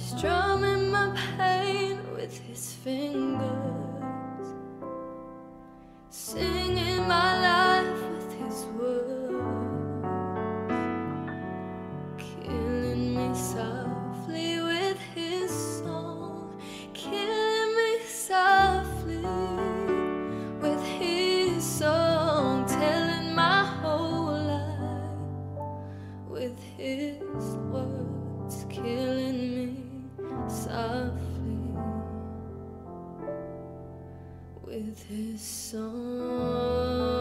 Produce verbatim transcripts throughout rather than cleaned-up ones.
strumming my pain with his fingers, singing my life with his words, killing me softly with his song, killing me softly with his song, telling my whole life with his words, killing me softly with his song.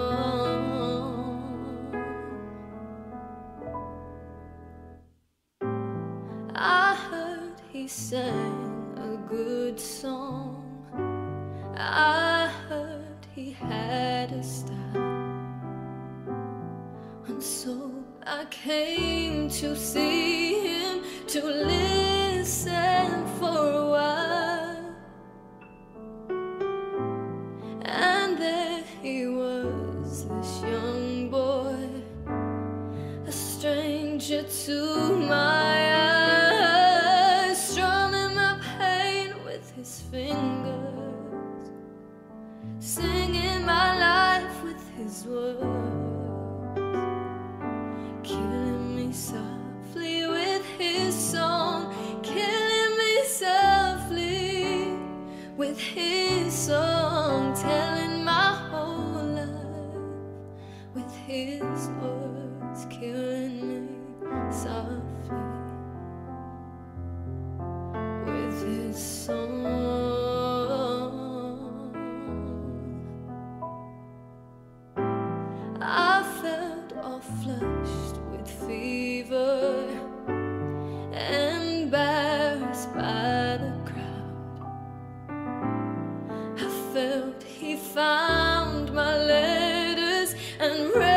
I heard he sang a good song, I heard he had a style, and so I came to see him, to listen for a while. And there he was, this young boy, a stranger to my eyes, strumming my pain with his fingers, singing my life with his words, killing me softly with his song, killing me softly with his song, telling my whole life with his words, killing me softly with his song. I felt all flushed with fever, embarrassed by the crowd. I felt he found my letters and read